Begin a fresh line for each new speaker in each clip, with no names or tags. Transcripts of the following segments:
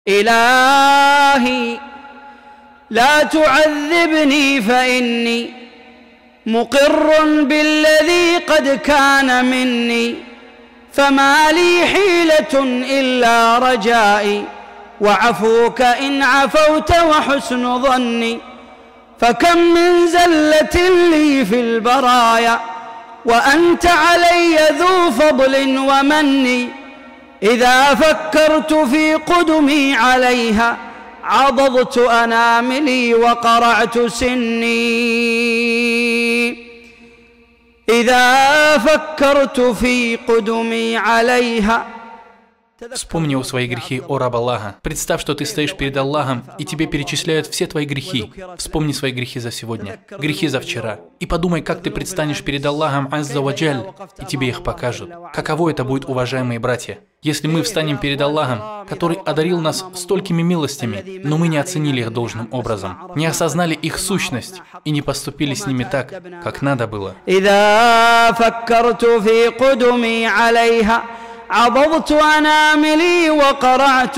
إلهي لا تعذبني فإني مقر بالذي قد كان مني، فما لي حيلة إلا رجائي وعفوك إن عفوت وحسن ظني. فكم من زلة لي في البرايا وأنت علي ذو فضل ومن، إذا فكرت في قدمي عليها عضضت أناملي وقرعت سني. إذا فكرت في قدمي عليها.
Вспомни свои грехи, о раб Аллаха. Представь, что ты стоишь перед Аллахом, и тебе перечисляют все твои грехи. Вспомни свои грехи за сегодня, грехи за вчера. И подумай, как ты предстанешь перед Аллахом Азза ва Джаль, и тебе их покажут. Каково это будет, уважаемые братья, если мы встанем перед Аллахом, который одарил нас столькими милостями, но мы не оценили их должным образом, не осознали их сущность и не поступили с ними так, как надо было.
عضضت أناملي وقرعت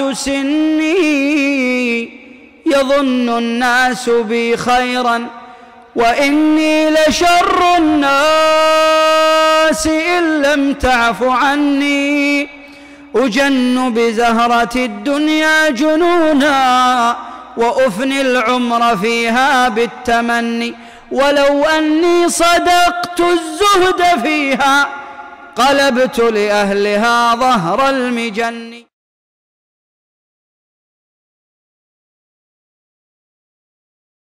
سني، يظن الناس بي خيرا وإني لشر الناس إن لم تعف عني. أجن بزهرة الدنيا جنونا وأفني العمر فيها بالتمني، ولو أني صدقت الزهد فيها قلبت لأهلها ظهر المجن.